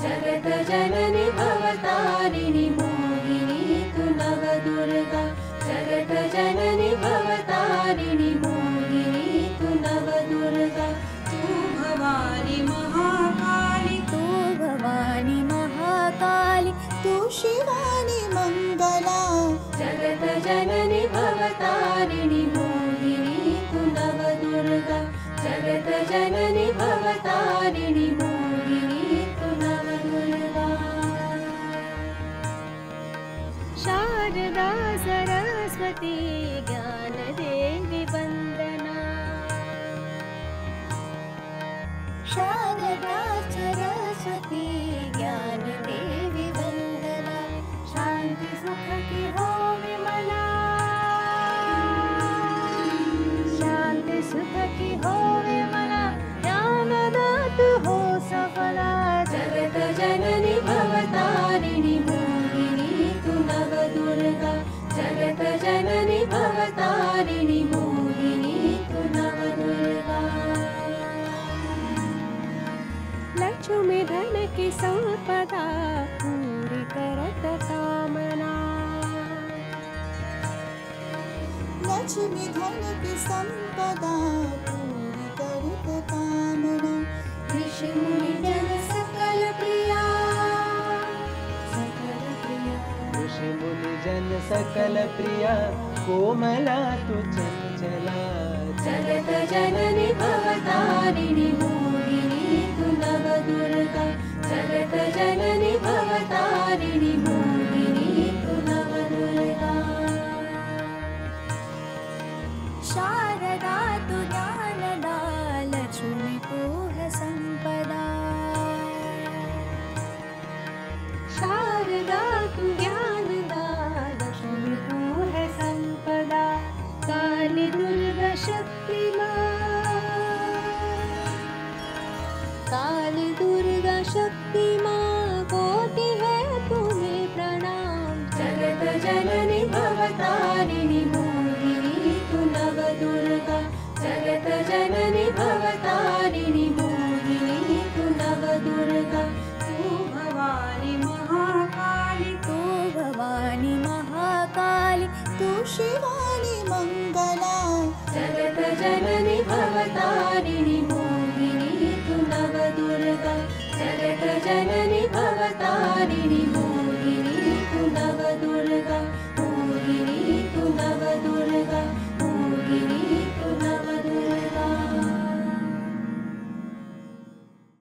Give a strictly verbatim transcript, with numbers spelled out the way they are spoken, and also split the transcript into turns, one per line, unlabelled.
जगत जननी भवतारिणी मोहिनी तु नवदुर्गा। जगत जननी भवतारिणी मोहिनी तु नवदुर्गा। तू भवानी महाकाली,
तू भवानी महाकाली, तू शिवानी मंगला।
जगत जननी भवतारिणी मोहिनी तु नवदुर्गा। जगत जननी भवतारिणी मोहिनी तु नवदुर्गा।
शारदा सरस्वती ज्ञान देवी वंदना। शारदा सरस्वती ज्ञान देवी वंदना। शांति सुख की हो विमला, शांति सुख की हो विमला, ज्ञान दात हो सफला।
जगत जननी भवतारिणी मोहिनी तु नवदुर्गा। जगत जननी भवतारिणी मोहिनी तु नवदुर्गा।
लक्ष्मी धन की संपदा पूरी करत कामना। लक्ष्मी धन की संपदा पूरी करत कामना।
ऋषि मुनि जन सकल प्रिया, सकल प्रिया।
ऋषि मुनि जन सकल प्रिया, कोमला तु चंचला।
जगत जननी भवतारिणी मोहिनी तु नवदुर्गा।